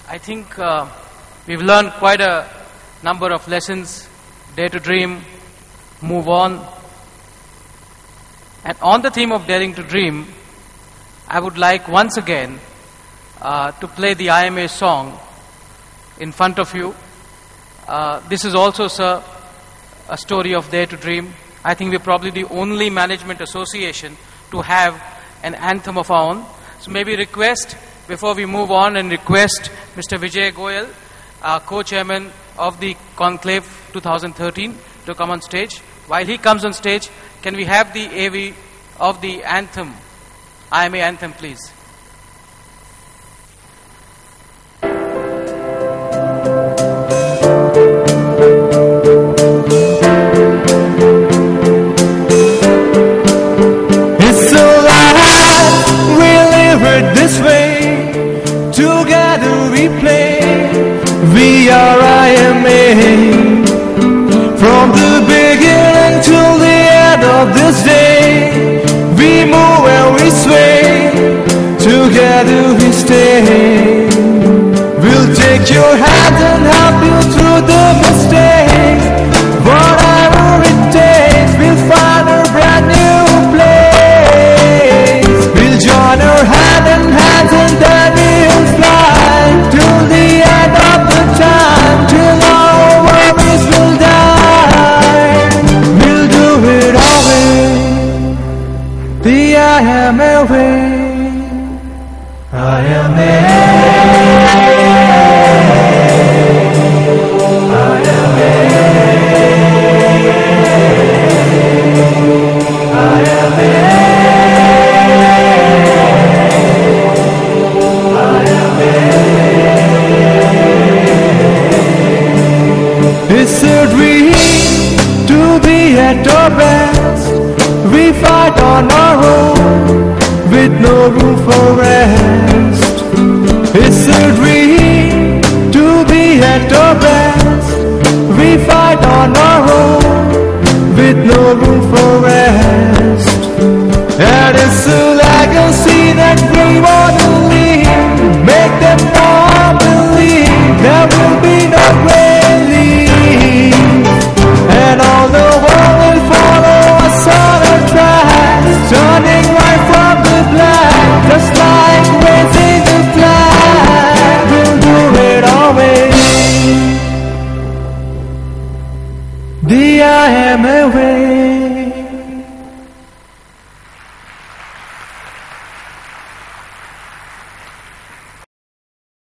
I think we've learned quite a number of lessons. Dare to dream, move on. And on the theme of daring to dream, I would like once again to play the IMA song in front of you. This is also, sir, a story of Dare to Dream. I think we're probably the only management association to have an anthem of our own. So maybe request, before we move on, and request Mr. Vijay Goyal, our co-chairman of the Conclave 2013, to come on stage. While he comes on stage, can we have the AV of the anthem, IMA anthem, please? It's so life, we live it this way, together we play, we are IMA. From the beginning till the end of this day, we move and we sway, together we stay. We'll take your hand and help you through the mistakes. Whatever it takes, we'll find a brand new place. We'll join our hand in hands and then we'll fly till the end of the time, till our worries will die. We'll do it our way, the IMA way. It's a dream to be at our best. We fight on our own with no room for rest. It's a dream to be at our best. We fight on our own with no room for rest. And it's a legacy that we want to leave. Make them all believe there will be no relief. And all the world will follow us on our track, turning right from the black, just like raising the flag. We'll do it our way, the IMA way.